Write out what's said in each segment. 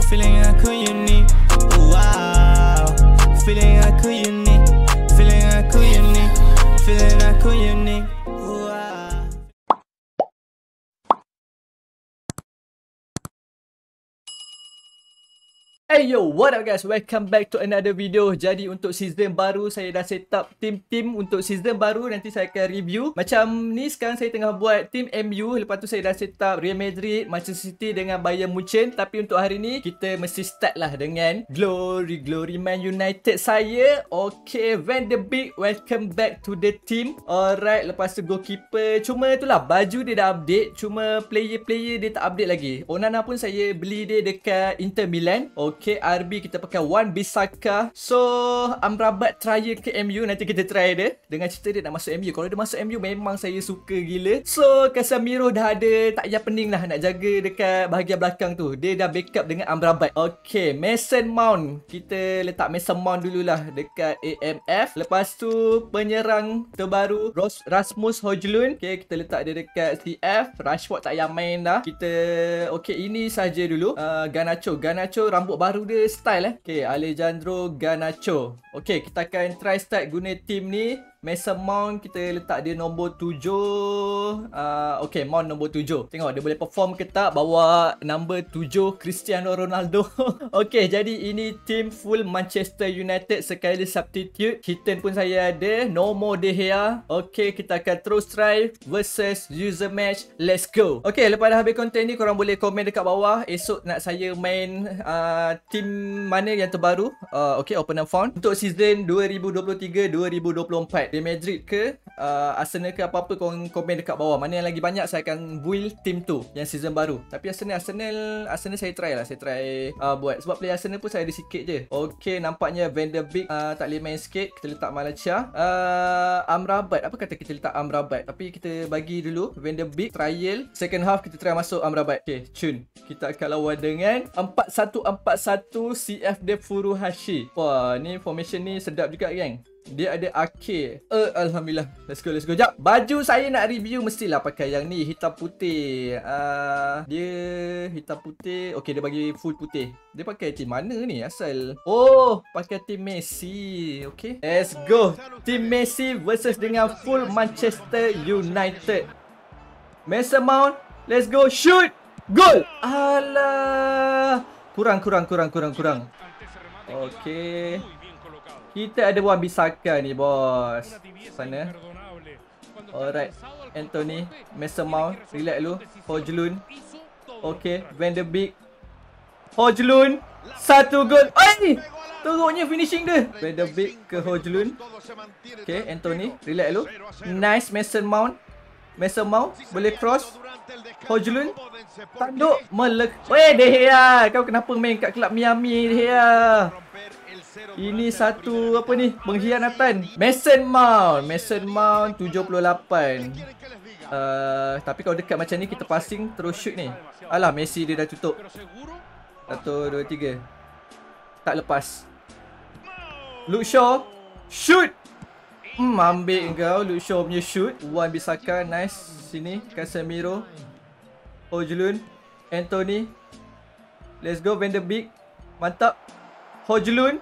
feeling aku unik. Wow, feeling aku unik, feeling aku unik, feeling aku unik. Wow. Hey yo, what up guys? Welcome back to another video. Jadi untuk season baru saya dah set up tim-tim untuk season baru. Nanti saya akan review. Macam ni sekarang saya tengah buat tim MU. Lepas tu saya dah set up Real Madrid, Manchester City dengan Bayern Munchen. Tapi untuk hari ni kita mesti start lah dengan Glory Man United saya. Okay, Van de Beek, welcome back to the team. Alright, lepas tu goalkeeper. Cuma itulah baju dia dah update. Cuma player-player dia tak update lagi. Onana pun saya beli dia dekat Inter Milan. Okay, RB kita pakai Wan-Bissaka. So, Amrabat trial ke MU. Nanti kita try dia. Dengan cerita dia nak masuk MU. Kalau dia masuk MU memang saya suka gila. So, Casemiro dah ada tak payah pening lah nak jaga dekat bahagian belakang tu. Dia dah backup dengan Amrabat. Okay, Mason Mount. Kita letak Mason Mount dululah dekat AMF. Lepas tu, penyerang terbaru Rasmus Højlund. Okay, kita letak dia dekat CF. Rashford tak payah main dah. Kita, okay, ini saja dulu. Garnacho rambut baru dia style Okay, Alejandro Garnacho. Okay, kita akan try start guna team ni. Mason Mount kita letak dia nombor 7. Okay, Mount nombor 7. Tengok dia boleh perform ke tak bawa nombor 7 Cristiano Ronaldo. Okay, jadi ini team full Manchester United sekali substitute. Kitten pun saya ada. No more De Gea. Okay, kita akan terus try versus user match. Let's go. Okay, lepas dah habis konten ni korang boleh komen dekat bawah. Esok nak saya main team mana yang terbaru. Okay, opponent found untuk season 2023-2024. Real Madrid ke Arsenal ke apa-apa, korang komen dekat bawah. Mana yang lagi banyak saya akan build team tu yang season baru. Tapi Arsenal saya try lah. Saya try buat. Sebab player Arsenal pun saya ada sikit je. Okay, nampaknya Van de Beek tak boleh main sikit. Kita letak Malacia. Amrabat. Apa kata kita letak Amrabat? Tapi kita bagi dulu Van de Beek trial. Second half kita try masuk Amrabat. Okay, cun. Kita akan lawan dengan 4-1-4-1 CFD Furuhashi. Wah, ni formation ni sedap juga geng. Dia ada arcade. Alhamdulillah. Let's go. Jap, baju saya nak review mestilah pakai yang ni, hitam putih. Dia hitam putih. Okay, dia bagi full putih. Dia pakai tim mana ni asal? Oh, pakai tim Messi. Okay, let's go. Tim Messi versus dengan full Manchester United. Mason Mount, let's go. Shoot. Goal. Alah. Kurang. Okay. Kita ada Wan-Bissaka ni bos. Sana. Alright. Anthony, Mason Mount, relax dulu. Højlund. Okay, Van de Beek. Højlund. 1 gol. Oi! Teruknya finishing dia. Van de Beek ke Højlund. Okay, Anthony, relax dulu. Nice Mason Mount. Boleh cross. Højlund. Tanduk melek. Weh, De Gea. Kau kenapa main kat kelab Miami, De Gea? Ini satu apa ni? Pengkhianatan. Mason Mount 78. Tapi kalau dekat macam ni kita passing terus shoot ni. Alah, Messi dia dah tutup. 1 2 3. Tak lepas. Luke Shaw shoot. Ambil kau Luke Shaw punya shoot. Wan-Bissaka nice. Sini Casemiro. Højlund. Anthony. Let's go Van de Beek. Mantap. Højlund.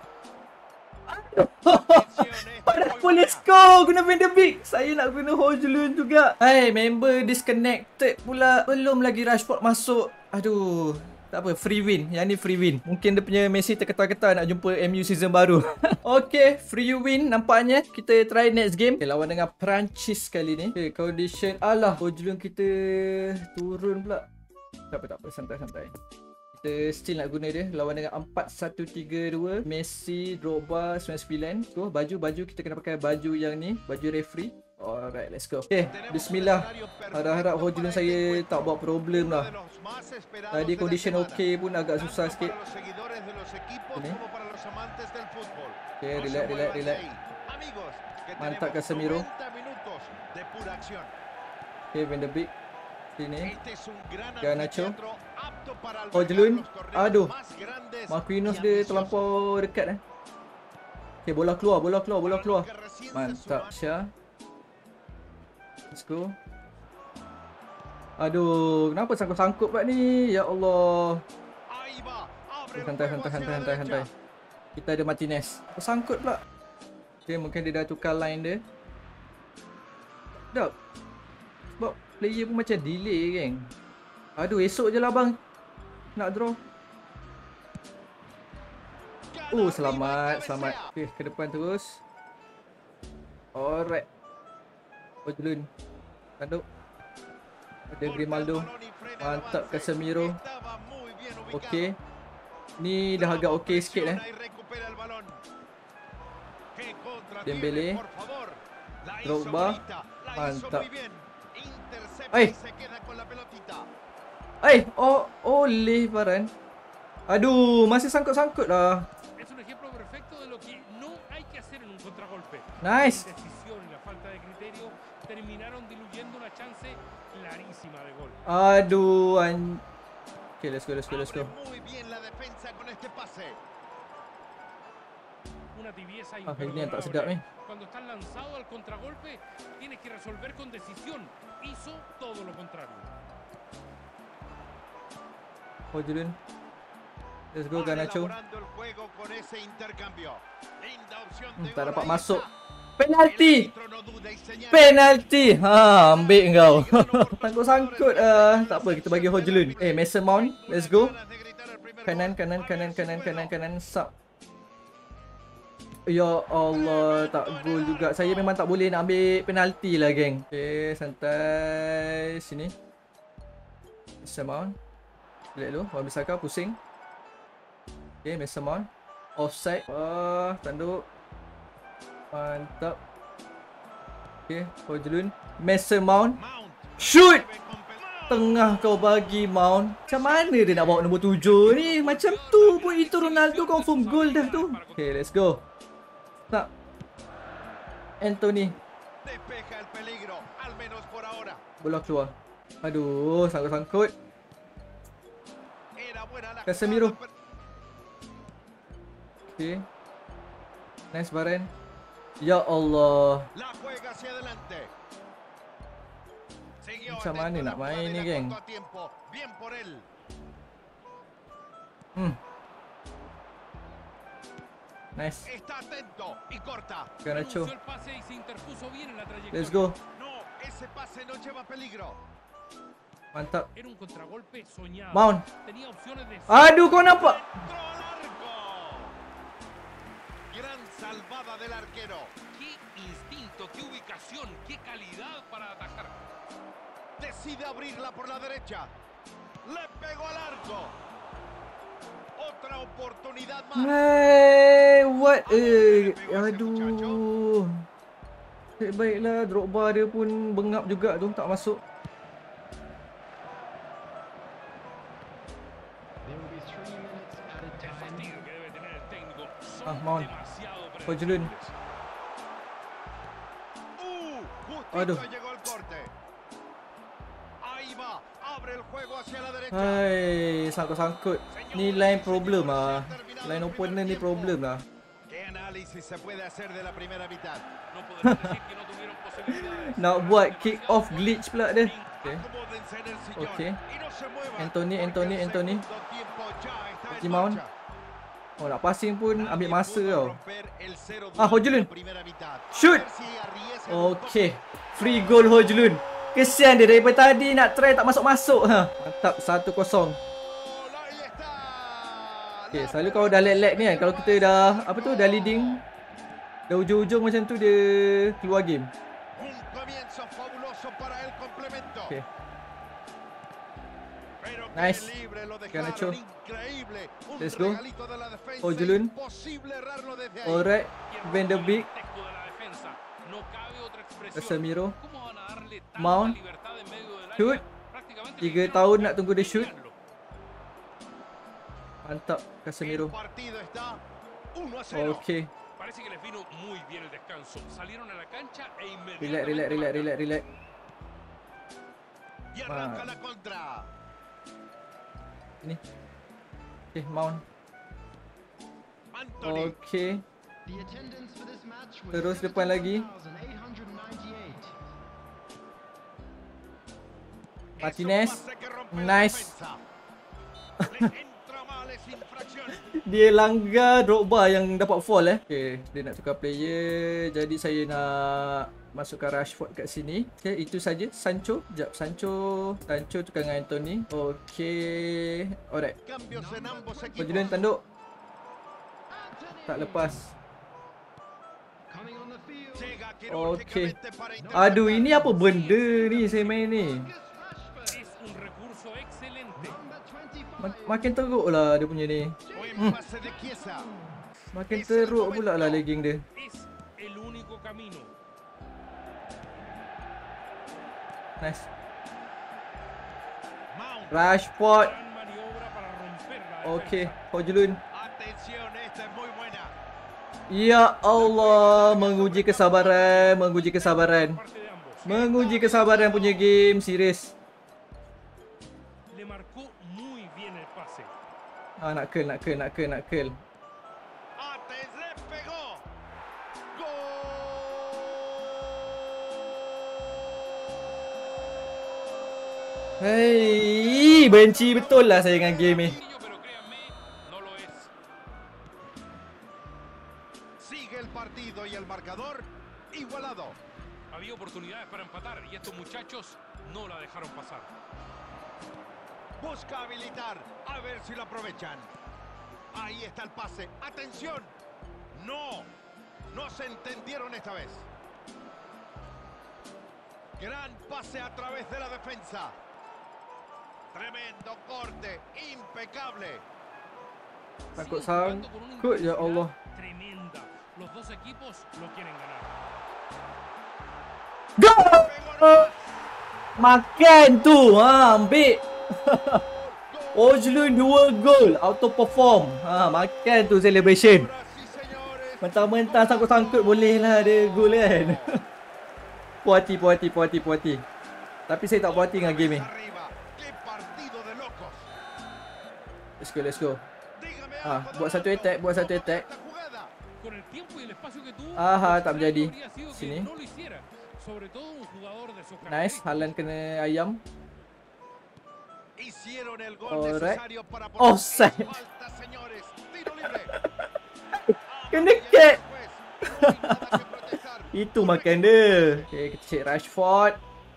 Pada boleh score guna Van de Beek. Saya nak guna Højlund juga. Hai, member disconnected pula. Belum lagi Rashford masuk. Aduh. Tak apa, free win. Yang ni free win. Mungkin dia punya Messi terketar-ketar nak jumpa MU season baru. Okay, free win nampaknya. Kita try next game. Okay, lawan dengan Perancis kali ni. Okay, condition. Alah, Højlund kita turun pula. Tak apa, santai-santai. Kita still nak guna dia. Lawan dengan 4-1-3-2. Messi, Drogba, 99. So, baju kita kena pakai baju yang ni. Baju referee. Alright, let's go. Okay, bismillah. Harap-harap Højlund saya tak buat problem lah. Tadi condition okay pun agak susah sikit. Ini. Okay, relax. Mantap Casemiro. Okay, Van de Beek. Sini. Garnacho. Højlund. Aduh. Marquinhos dia terlampau dekat Okay, bola keluar. Mantap Syah. Let's go. Aduh, kenapa sangkut-sangkut pula ni? Ya Allah. Santai. Kita ada Martinez. Tersangkut pula. Okay, mungkin dia dah tukar line dia. Sedap. Sebab player pun macam delay geng. Aduh, esok je lah bang nak draw. Selamat. Okay, ke depan terus. Alright. Ojlun. Tanduk. Ada Grimaldo. Mantap Casemiro. Okay. Ni dah agak okay sikit Dembele. Drogba. Mantap. Oleh Varane. Aduh, masih sangkut-sangkut lah. Nice. Aduh, okay, let's go. Ini yang tak sedap ni. Cuando estás lanzado al contragolpe, tienes que resolver con decisión. Hizo todo lo contrario. Ojlun. Let's go Garnacho. Tak dapat masuk. Penalti. Ambil kau. Sangkut-sangkut. Tak apa, kita bagi Ojlun. Mason Mount, let's go. Kanan. Sub. Ya Allah, tak gol juga. Saya memang tak boleh nak ambil penalti lah geng. Okay, santai. Sini Mason Mount. Relax dulu, Wan-Bissaka pusing. Okay, Mason Mount. Offside. Tanduk. Mantap. Okay, Ojlun. Mason Mount. Shoot! Tengah kau bagi Mount. Macam mana dia nak bawa nombor 7 ni? Macam tu pun itu Ronaldo confirm goal dah tu. Okay, let's go. Tak. Anthony. Bola keluar. Aduh, sangkut-sangkut. Casemiro. Okay. Nice Varane. Ya Allah. Macam mana nak main ni geng? Nice. Garnacho. Let's go. Mantap. Mount. Aduh, kau nampak? Gran salvada del arquero. Qué instinto, qué ubicación, qué calidad para atacar. Decide abrirla por la derecha. Le pegó al arco. Otra oportunidad más. What? Aduh. Baiklah, Drogba dia pun bengap juga tu, tak masuk. Mount. Ojlun. Aduh. Hai, sangkut-sangkut. Ni line problem lah. Line opponent ni problem lah. Nak buat kick off glitch pula dia. Okay. Anthony. Mount. Nak passing pun ambil masa tau. Ojlun. Shoot. Okay. Free goal Ojlun. Kesian dia daripada tadi nak try tak masuk-masuk. Mantap, 1-0. Okay, selalu kalau dah lag-lag ni kan, kalau kita dah dah leading, dah ujung-ujung macam tu dia keluar game. Okay. Nice. Garnacho. Let's go. Ojlun. Alright. Van der Beek. Casemiro. Mount. Shoot. 3 tahun nak tunggu dia shoot. Mantap Casemiro. Okay. Relax. Ini. Okay, Mount. Okay. Terus depan lagi. Martinez. Nice. es infracción. Dia langgar Drogba yang dapat fall Okay, dia nak tukar player. Jadi saya nak masukkan Rashford kat sini. Okay, itu saja. Sancho. Sekejap, Sancho tukar dengan Anthony. Okay, alright. Cambios en ambos equipos. Hojlund tanduk. Tak lepas. Llega Okay. quirúrgicamente para intentar. Aduh, ini apa benda ni saya main ni? Es un recurso excelente. Makin teruk lah dia punya ni. Buen pase de Chiesa. Makin teruk pula lah lagging dia. Es el único camino. Nice. Mount. Rashford. Gran maniobra para romper la Okay, defensa. Hojlund. Atención, esta es muy buena. Ya Allah, menguji kesabaran, menguji kesabaran. Parte de ambos. Menguji kesabaran punya game, serius. Le marcó muy bien el pase. Nak curl. Ates le pegó. Gol. Hei, benci betul lah saya dengan game ni. Pero créanme, no lo es. Sigue el partido y el marcador igualado. Había oportunidades para empatar y estos muchachos no la dejaron pasar. Busca habilitar. A ver si lo aprovechan. Ahí está el pase. ¡Atención! No. No se entendieron esta vez. Gran pase a través de la defensa. Tremendo corte. Impecable. Takut Siguen jugando con una sangkut, ya Allah. tremenda. Los dos equipos lo quieren ganar. Go! Pegó Makan tu, ambil. Hojlund 2 gol, auto perform. Makan tu celebration. sí, señores. Mentang-mentang sangkut-sangkut boleh lah dia gol kan. Puas hati. Tapi saya tak puas hati dengan game ni. Arriba. ¡Qué partido de locos! Let's go. Dígame Buat satu attack, buat satu attack. esta jugada. Con el tiempo y el espacio que tuvo, Tak menjadi. habría sido que Sini. no lo hiciera. Sobre todo un jugador de sus Nice, Haaland kena ayam. Hicieron el gol Alright. necesario para Offside. falta, señores. Tiro libre. Kena kick. Después, no hay nada que protestar. Itu makan dia. Okay, kita check Rashford.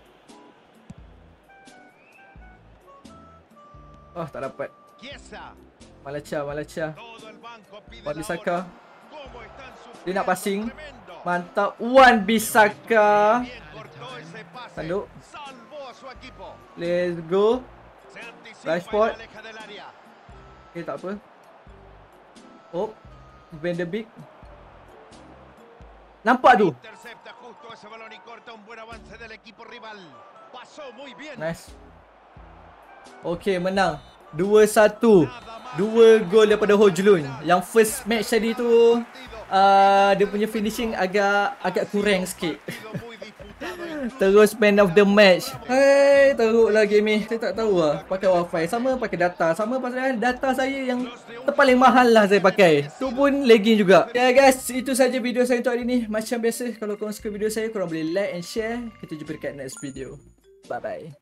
Oh, tak dapat. Chiesa. Malacha. Todo el banco pide Wan la Bissaka. hora. ¿Cómo están sufriendo? Dia nak passing. Tremendo. Mantap. Wan Bissaka. Bien cortó ese pase. Tanduk. Salvó a su equipo. Let's go. Se anticipa Rashford. y la aleja del área. Okay, tak apa. Oh, Van de Beek. Nampak tu? Intercepta justo ese balón y corta un buen avance del equipo rival. Pasó muy bien. Nice. Okay, menang. 2-1. 2 gol daripada Hojlund. Yang first match tadi tu dia punya finishing agak kurang sikit. Partido muy disputado incluso. Terus man of the match. Hai, teruk lah game ni. Saya tak tahu lah. Pakai wifi sama pakai data. Sama pasal data saya yang terpaling mahal lah saya pakai. Tu pun lagging juga. Ya guys, itu saja video saya untuk hari ni. Macam biasa, kalau korang suka video saya, korang boleh like and share. Kita jumpa dekat next video. Bye bye.